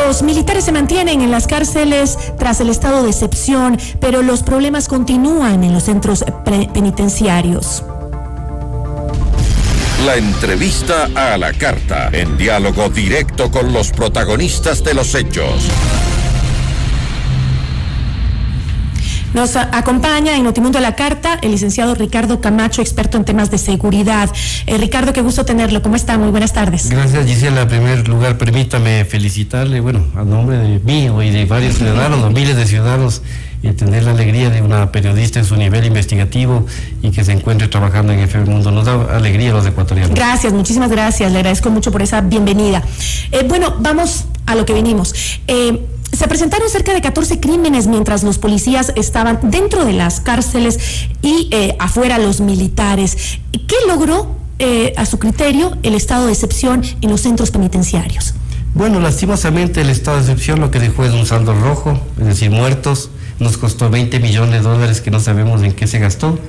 Los militares se mantienen en las cárceles tras el estado de excepción, pero los problemas continúan en los centros penitenciarios. La entrevista a la carta, en diálogo directo con los protagonistas de los hechos. Nos acompaña en Notimundo a la Carta el licenciado Ricardo Camacho, experto en temas de seguridad. Ricardo, qué gusto tenerlo. ¿Cómo está? Muy buenas tardes. Gracias, Gisela. En primer lugar, permítame felicitarle, a nombre de mí y de varios ciudadanos, o miles de ciudadanos, y tener la alegría de una periodista en su nivel investigativo y que se encuentre trabajando en FM Mundo. Nos da alegría a los ecuatorianos. Gracias, muchísimas gracias. Le agradezco mucho por esa bienvenida. Vamos a lo que venimos. Se presentaron cerca de 14 crímenes mientras los policías estaban dentro de las cárceles y afuera los militares. ¿Qué logró, a su criterio, el estado de excepción en los centros penitenciarios? Bueno, lastimosamente el estado de excepción lo que dejó es un saldo rojo, es decir, muertos. Nos costó $20 millones que no sabemos en qué se gastó.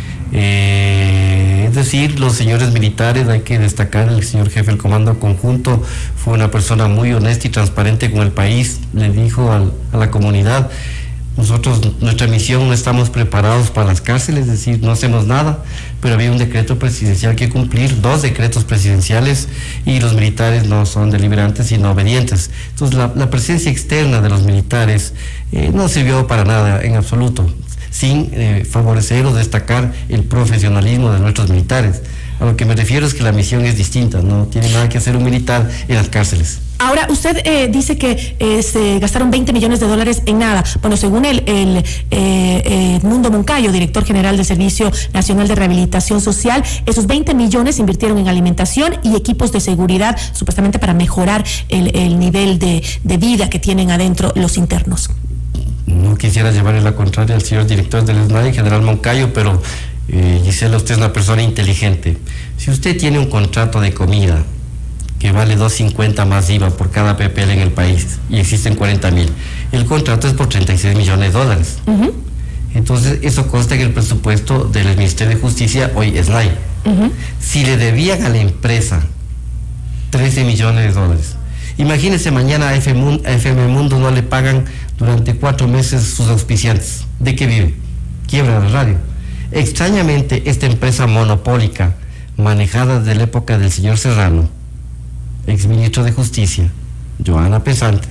Es decir, los señores militares, hay que destacar, el señor jefe del comando conjunto fue una persona muy honesta y transparente con el país. Le dijo a la comunidad: nosotros, nuestra misión, no estamos preparados para las cárceles, es decir, no hacemos nada, pero había un decreto presidencial que cumplir, 2 decretos presidenciales, y los militares no son deliberantes sino obedientes. Entonces la presencia externa de los militares no sirvió para nada en absoluto, sin favorecer o destacar el profesionalismo de nuestros militares. A lo que me refiero es que la misión es distinta, no tiene nada que hacer un militar en las cárceles. Ahora, usted dice que se gastaron $20 millones en nada. Bueno, según el Edmundo Moncayo, director general del Servicio Nacional de Rehabilitación Social, esos 20 millones se invirtieron en alimentación y equipos de seguridad, supuestamente para mejorar el nivel de vida que tienen adentro los internos. No quisiera llevarle la contraria al señor director del SNAI, general Moncayo, pero Gisela, usted es una persona inteligente. Si usted tiene un contrato de comida que vale $2.50 más IVA por cada PPL en el país y existen 40.000, el contrato es por $36 millones. Entonces eso consta en el presupuesto del Ministerio de Justicia, hoy SNAI. Si le debían a la empresa $13 millones, imagínese mañana a FM Mundo no le pagan durante 4 meses sus auspiciantes. ¿De qué vive? Quiebra la radio. Extrañamente, esta empresa monopólica, manejada desde la época del señor Serrano, exministro de Justicia, Joana Pesantes,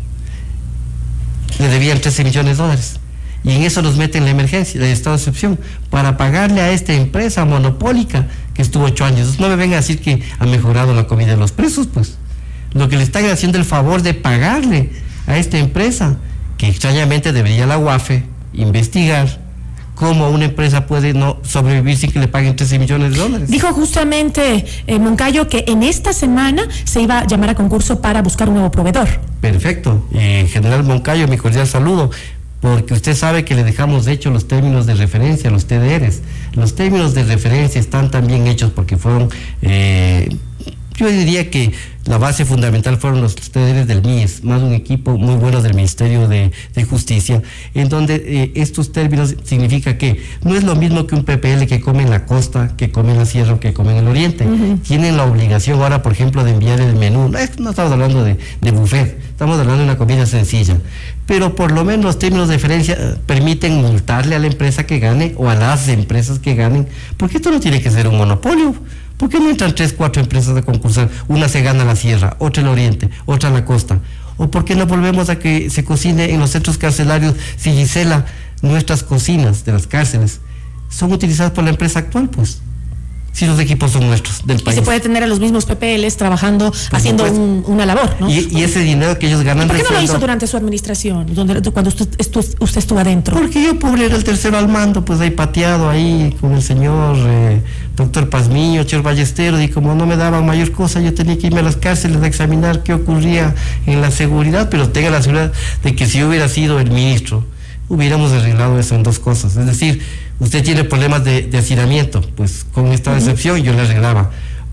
le debían $13 millones. Y en eso nos meten la emergencia, el estado de excepción, para pagarle a esta empresa monopólica que estuvo 8 años. No me vengan a decir que ha mejorado la comida de los presos, pues. Lo que le están haciendo el favor de pagarle a esta empresa, que extrañamente debería la UAFE investigar cómo una empresa puede no sobrevivir sin que le paguen $13 millones. Dijo justamente Moncayo que en esta semana se iba a llamar a concurso para buscar un nuevo proveedor. Perfecto. General Moncayo, mi cordial saludo, porque usted sabe que le dejamos hechos los términos de referencia, los TDRs. Los términos de referencia están también hechos porque fueron, yo diría que la base fundamental fueron los TDRs del MIES, más un equipo muy bueno del Ministerio de Justicia, en donde estos términos significa que no es lo mismo que un PPL que come en la costa, que come en la sierra o que come en el oriente. Tienen la obligación ahora, por ejemplo, de enviar el menú. No estamos hablando de buffet, estamos hablando de una comida sencilla. Pero por lo menos los términos de referencia permiten multarle a la empresa que gane o a las empresas que ganen, porque esto no tiene que ser un monopolio. ¿Por qué no entran 3, 4 empresas a concursar? Una se gana la sierra, otra el oriente, otra la costa. ¿O por qué no volvemos a que se cocine en los centros carcelarios? Si, Gisela, nuestras cocinas de las cárceles son utilizadas por la empresa actual, pues. Si los equipos son nuestros, del país. Y se puede tener a los mismos PPLs trabajando, haciendo una labor, ¿no? Y ese dinero que ellos ganan... ¿Y por qué no lo hizo durante su administración, cuando usted estuvo adentro? Porque yo, pobre, era el tercero al mando, pues ahí pateado, ahí con el señor doctor Pazmiño, señor Ballesteros, y como no me daban mayor cosa, yo tenía que irme a las cárceles a examinar qué ocurría en la seguridad, pero tenga la seguridad de que si yo hubiera sido el ministro, hubiéramos arreglado eso en 2 cosas. Es decir, usted tiene problemas de hacinamiento, pues con esta excepción yo le arreglaba.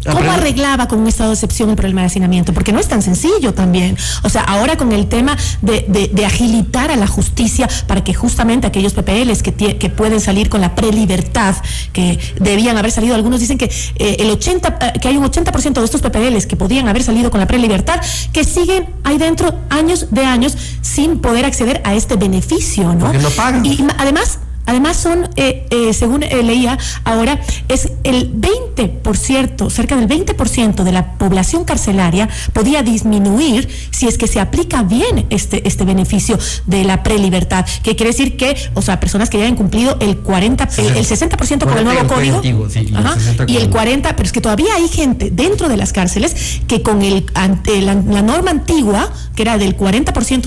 ¿Cómo arreglaba con un estado de excepción el problema de hacinamiento? Porque no es tan sencillo también. O sea, ahora con el tema de agilitar a la justicia para que justamente aquellos PPLs que pueden salir con la prelibertad, que debían haber salido, algunos dicen que que hay un 80% de estos PPLs que podían haber salido con la prelibertad, que siguen ahí dentro años sin poder acceder a este beneficio, ¿no? Porque no pagan. Y además son, según leía ahora, es el 20%, cerca del 20% de la población carcelaria podía disminuir si es que se aplica bien este beneficio de la prelibertad, que quiere decir que, o sea, personas que ya han cumplido el 60% con el nuevo código, antiguo, sí, y el 40%, pero es que todavía hay gente dentro de las cárceles que con la norma antigua, que era del 40%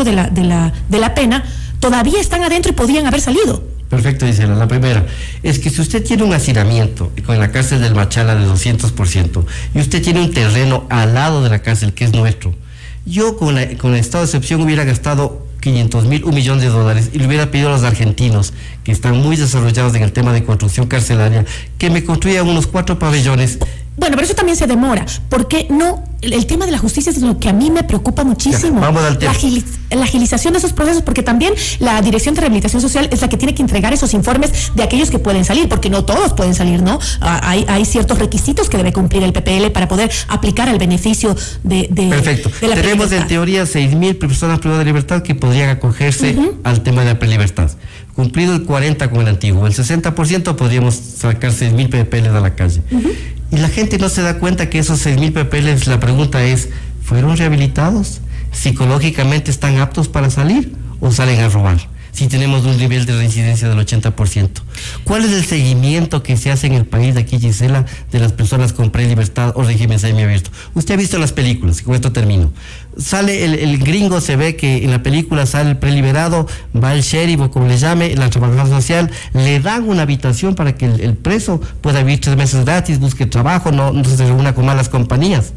de la pena, todavía están adentro y podían haber salido. Perfecto, Gisela. La primera es que si usted tiene un hacinamiento con la cárcel del Machala de 200% y usted tiene un terreno al lado de la cárcel que es nuestro, yo con el estado de excepción hubiera gastado 500,000, $1 millón y le hubiera pedido a los argentinos que están muy desarrollados en el tema de construcción carcelaria que me construyan unos 4 pabellones. Bueno, pero eso también se demora, porque no, el tema de la justicia es lo que a mí me preocupa muchísimo. Ya, vamos al tema. La agilización de esos procesos, porque también la Dirección de Rehabilitación Social es la que tiene que entregar esos informes de aquellos que pueden salir, porque no todos pueden salir, ¿no? Hay ciertos requisitos que debe cumplir el PPL para poder aplicar el beneficio de Perfecto. De la tenemos en teoría 6,000 personas privadas de libertad que podrían acogerse al tema de la prelibertad. Cumplido el 40% con el antiguo, el 60% podríamos sacar 6,000 PPLs a la calle. Y la gente no se da cuenta que esos 6,000 PPLs, la pregunta es, ¿fueron rehabilitados? ¿Psicológicamente están aptos para salir o salen a robar? Si tenemos un nivel de reincidencia del 80%. ¿Cuál es el seguimiento que se hace en el país de aquí, Gisela, de las personas con prelibertad o régimen semiabierto? Usted ha visto las películas, con esto termino. Sale el gringo, se ve que en la película sale el preliberado, va el sheriff o como le llame, la trabajadora social, le dan una habitación para que el preso pueda vivir 3 meses gratis, busque trabajo, no se reúna con malas compañías.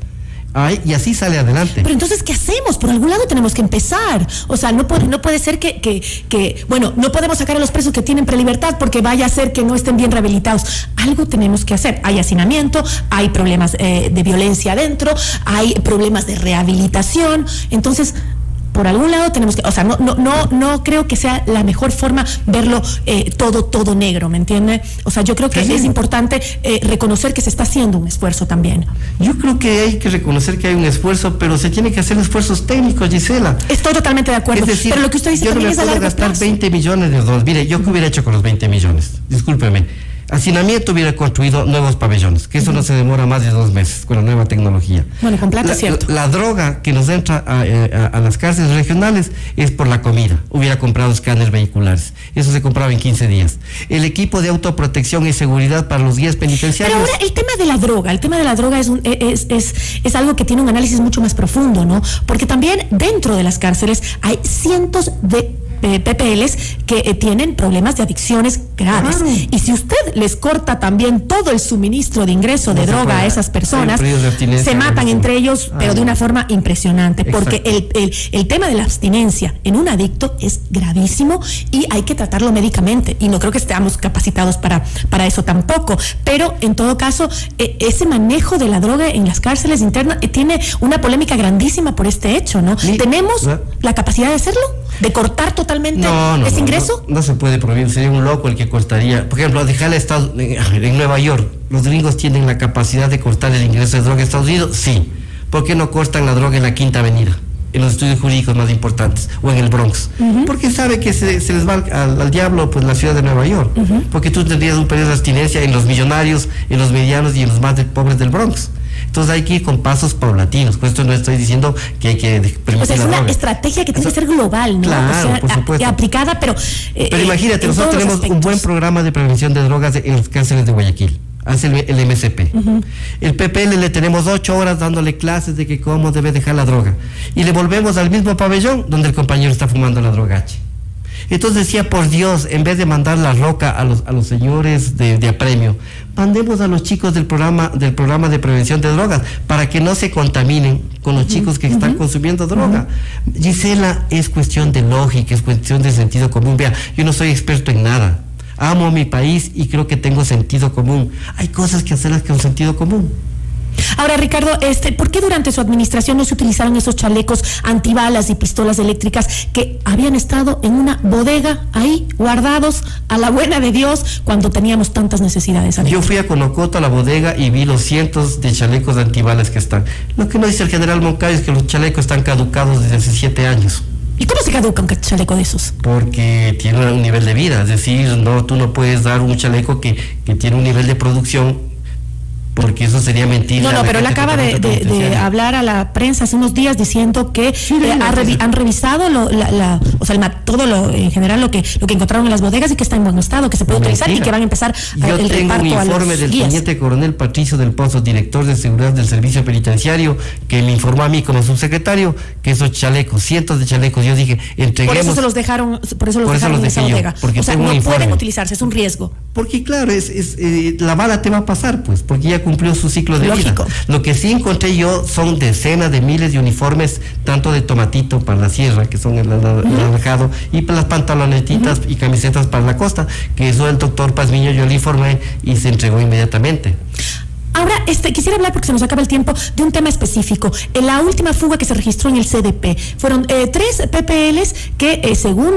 Y así sale adelante. Pero entonces, ¿qué hacemos? Por algún lado tenemos que empezar. O sea, no puede ser que bueno, no podemos sacar a los presos que tienen prelibertad porque vaya a ser que no estén bien rehabilitados. Algo tenemos que hacer. Hay hacinamiento, hay problemas de violencia adentro, hay problemas de rehabilitación. Entonces, por algún lado tenemos que, o sea, no creo que sea la mejor forma verlo todo negro, ¿me entiende? O sea, yo creo que es importante reconocer que se está haciendo un esfuerzo también. Yo creo que hay que reconocer que hay un esfuerzo, pero se tiene que hacer esfuerzos técnicos, Gisela. Estoy totalmente de acuerdo, es decir, pero lo que usted dice también es a largo plazo. Yo no me puedo gastar 20 millones de dólares. Mire, ¿yo qué hubiera hecho con los 20 millones? Discúlpeme. Hacinamiento hubiera construido nuevos pabellones, que eso no se demora más de 2 meses con la nueva tecnología. Bueno, con plata es cierto. La droga que nos entra a las cárceles regionales es por la comida. Hubiera comprado escáneres vehiculares. Eso se compraba en 15 días. El equipo de autoprotección y seguridad para los guías penitenciarios. Pero ahora el tema de la droga es algo que tiene un análisis mucho más profundo, ¿no? Porque también dentro de las cárceles hay cientos de PPLs que tienen problemas de adicciones graves. Claro. Y si usted les corta también todo el suministro de ingreso de droga a esas personas, se matan entre ellos, pero de una forma impresionante. Porque el tema de la abstinencia en un adicto es gravísimo y hay que tratarlo médicamente. Y no creo que estemos capacitados para eso tampoco. Pero en todo caso, ese manejo de la droga en las cárceles internas tiene una polémica grandísima por este hecho, ¿no? ¿Tenemos la capacidad de hacerlo? ¿De cortar totalmente ese ingreso? No se puede prohibir, sería un loco el que cortaría. Por ejemplo, dejar el Estado en Nueva York, los gringos tienen la capacidad de cortar el ingreso de droga en Estados Unidos, sí. ¿Por qué no cortan la droga en la Quinta Avenida, en los estudios jurídicos más importantes, o en el Bronx? Porque sabe que se les va al diablo pues la ciudad de Nueva York. Porque tú tendrías un periodo de abstinencia en los millonarios, en los medianos y en los más pobres del Bronx. Entonces hay que ir con pasos paulatinos. Con esto no estoy diciendo que hay que permitir. O sea, es una estrategia que tiene que ser global, ¿no? Claro, o sea, por supuesto. Aplicada, pero imagínate, nosotros tenemos un buen programa de prevención de drogas en las cárceles de Guayaquil. Hace el MSP. El PPL le tenemos 8 horas dándole clases de que cómo debe dejar la droga. Y le volvemos al mismo pabellón donde el compañero está fumando la droga H. Entonces decía, por Dios, en vez de mandar la roca a los señores de apremio, mandemos a los chicos del programa de prevención de drogas para que no se contaminen con los chicos que están consumiendo droga. Gisela, es cuestión de lógica, es cuestión de sentido común. Vea, yo no soy experto en nada. Amo mi país y creo que tengo sentido común. Hay cosas que hacerlas con sentido común. Ahora, Ricardo, ¿por qué durante su administración no se utilizaron esos chalecos antibalas y pistolas eléctricas que habían estado en una bodega ahí guardados a la buena de Dios cuando teníamos tantas necesidades? Yo fui a Conocoto, a la bodega, y vi los cientos de chalecos antibalas que están. Lo que no dice el general Moncayo es que los chalecos están caducados desde hace 7 años. ¿Y cómo se caduca un chaleco de esos? Porque tiene un nivel de vida, es decir, no, tú no puedes dar un chaleco que tiene un nivel de producción, porque eso sería mentira. No, pero él acaba de hablar a la prensa hace unos días diciendo que han revisado todo lo en general lo que encontraron en las bodegas y que está en buen estado, que se puede utilizar y que van a empezar el reparto a los guías. Yo tengo un informe del teniente coronel Patricio del Pozo, director de seguridad del servicio penitenciario, que me informó a mí como subsecretario que esos chalecos, cientos de chalecos, yo dije, entreguemos. Por eso se los dejaron, en esa bodega. Porque o sea, no pueden utilizarse, es un riesgo. Porque claro, la bala te va a pasar, pues, porque ya cumplió su ciclo de vida. Lo que sí encontré yo son decenas de miles de uniformes, tanto de tomatito para la sierra, que son el anaranjado, y para las pantalonetitas y camisetas para la costa, que eso el doctor Pazmiño yo le informé y se entregó inmediatamente. Ahora, quisiera hablar, porque se nos acaba el tiempo, de un tema específico. En la última fuga que se registró en el CDP, fueron 3 PPLs que, según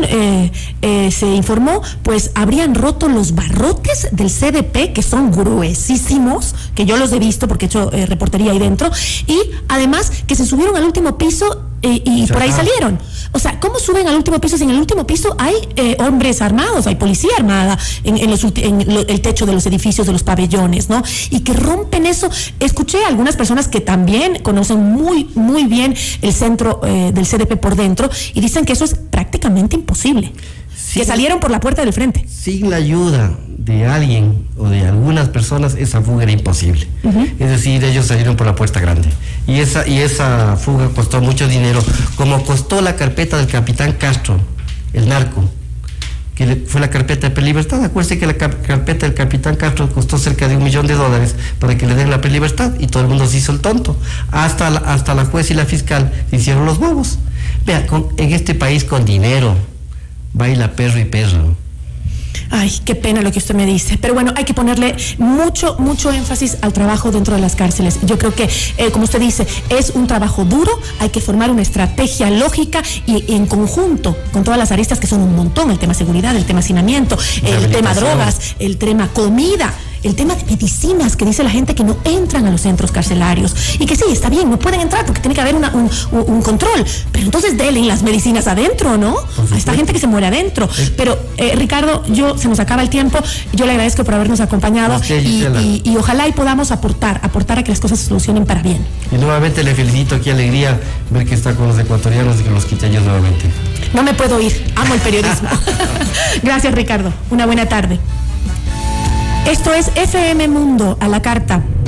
se informó, pues habrían roto los barrotes del CDP, que son gruesísimos, que yo los he visto porque he hecho reportería ahí dentro, y además que se subieron al último piso y por ahí salieron. O sea, ¿cómo suben al último piso si en el último piso hay hombres armados, hay policía armada en el techo de los edificios, de los pabellones, ¿no? Y que rompen eso. Escuché a algunas personas que también conocen muy, muy bien el centro del CDP por dentro y dicen que eso es prácticamente imposible. Sí, que salieron por la puerta del frente. Sin la ayuda de alguien o de algunas personas, esa fuga era imposible. Es decir, ellos salieron por la puerta grande. Y esa fuga costó mucho dinero, como costó la carpeta del capitán Castro, el narco, que fue la carpeta de prelibertad. Acuérdense que la carpeta del capitán Castro costó cerca de $1 millón para que le den la prelibertad, y todo el mundo se hizo el tonto. Hasta la juez y la fiscal se hicieron los bobos. Vea, en este país con dinero baila perro y perro. Ay, qué pena lo que usted me dice. Pero bueno, hay que ponerle mucho énfasis al trabajo dentro de las cárceles. Yo creo que, como usted dice, es un trabajo duro, hay que formar una estrategia lógica y en conjunto con todas las aristas, que son un montón: el tema seguridad, el tema hacinamiento, el tema drogas, el tema comida, el tema de medicinas, que dice la gente que no entran a los centros carcelarios, y que sí, está bien, no pueden entrar porque tiene que haber un control, pero entonces denle las medicinas adentro, ¿no? A esta gente que se muere adentro. Pero, Ricardo, se nos acaba el tiempo. Yo le agradezco por habernos acompañado y ojalá y podamos aportar a que las cosas se solucionen para bien. Y nuevamente le felicito, qué alegría ver que está con los ecuatorianos y con los quiteños nuevamente. No me puedo ir, amo el periodismo. Gracias, Ricardo, una buena tarde. Esto es FM Mundo a la Carta.